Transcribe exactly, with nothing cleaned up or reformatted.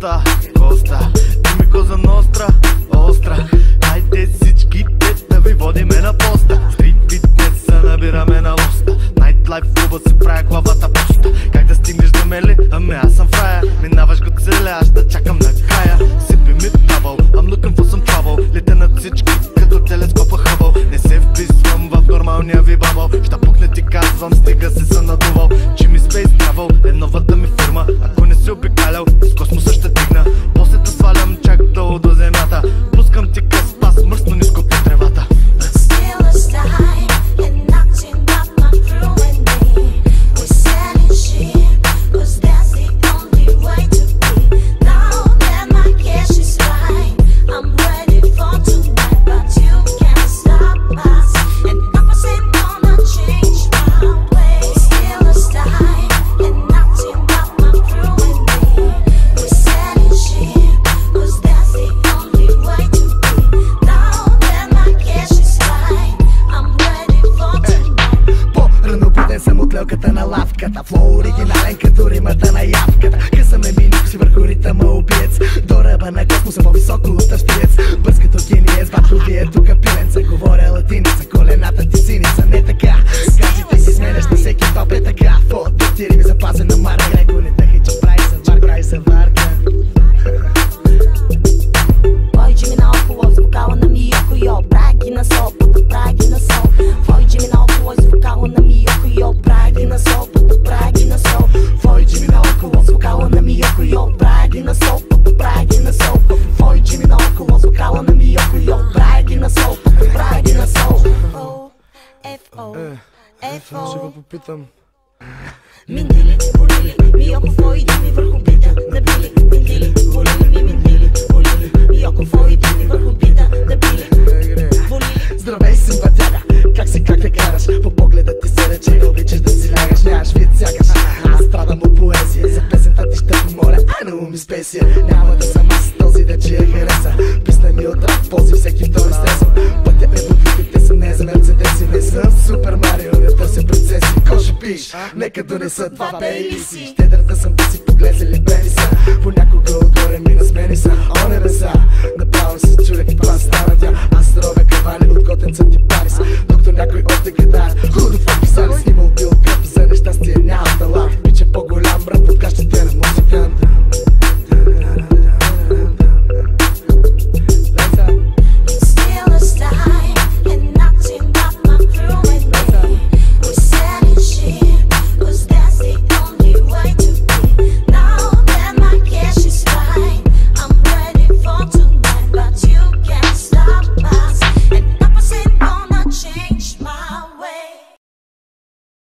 Коста, Коста, ти ми коза ностра, остра. Хайде всичките да ви водиме на поста. Стрит фитнеса набираме на лоста. Найтлайф клуба си правя главата поста. Как да стигнеш до мели? Ами аз съм фрая. Минаваш го целя, аз да чакам накрая. Сипи ми табъл, I'm looking for some trouble. Лете над всички, като телескопа Хъбъл. Не се вписвам в нормалния ви бабъл. Ща пукне ти казвам, стига се съм надувал. Jimmy Space Travel е новата ми фирма. Ако не си обикалял, с космоса ще дигна. После да свалям чак долу до земята. Пускам ти къс пас, мръсно ниско по тревата. Лелката на лавката, флоу оригинален като римата на явката. Късаме миник си върху ритъма убиец. До ръба на космоса по-високо от австриец. Бърз като гениец, батко вие тука пиленца. Говоря латиница, колената ти синица. Не така, газите си сменяш на всеки топ е така. Фото ти рими запазена марка. Реко не тъхай, че прави заварка, прави заварка. Войджи ми наоколо с вокала на Миоко йо. Прави ги на сол, прави ги на сол. Войджи ми наоколо с вокала на Миоко йо. Прави ги на сол, прави ги на сол. Войджи ми наоколо с вокала на Миоко йо. Прави ги на сол, прави ги на сол. Войджи ми наоколо с вокала на Миоко йо. Прави ги на сол, прави ги на сол. Ф-О, Ф-О. Ще го попитам. Миндили, болили, Миоко войди ми върху бита. Набили, миндили, болили ми, миндили, болили. Миоко войди ми върху бита. Набили, болили. Здравей, симпатяга, как си, как те караш? По погледа ти се рече, обичаш да си лягаш. Нямаш вид сякаш, аз страдам от поезия. За песента ти ще помоля, ай на уми спесия. Няма да съм аз този да че я хареса. Писна ми от рap, ползи всеки втори стресъм. Пътят ми бутвиките са не за мерцедеси. Не съм Супер Марио, не търся принцеси. Ко ще пиш, нека донеса два бейси. Щедър да съм, да си поглезели бели са. Понякога отгоре ми насмени са. О, не са, направо се чудя каква стана тя. Аз ровя кавани от